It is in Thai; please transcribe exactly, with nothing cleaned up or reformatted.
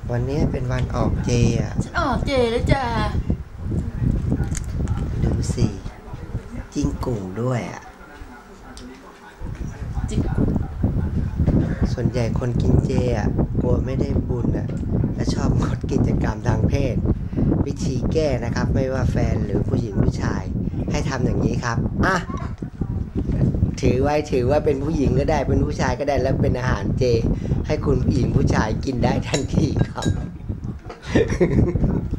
วันนี้เป็นวันออกเจอ่ะฉันออกเจแล้วจ้าดูสิจิ้งกุ่งด้วยอ่ะจิ้งกุ่งส่วนใหญ่คนกินเจอ่ะกลัวไม่ได้บุญอ่ะและชอบงดกิจกรรมทางเพศวิธีแก้นะครับไม่ว่าแฟนหรือผู้หญิงผู้ชายให้ทำอย่างนี้ครับอ่ะถือไว้ถือว่าเป็นผู้หญิงก็ได้เป็นผู้ชายก็ได้แล้วเป็นอาหารเจให้คุณผู้หญิงผู้ชายกินได้ทันทีครับ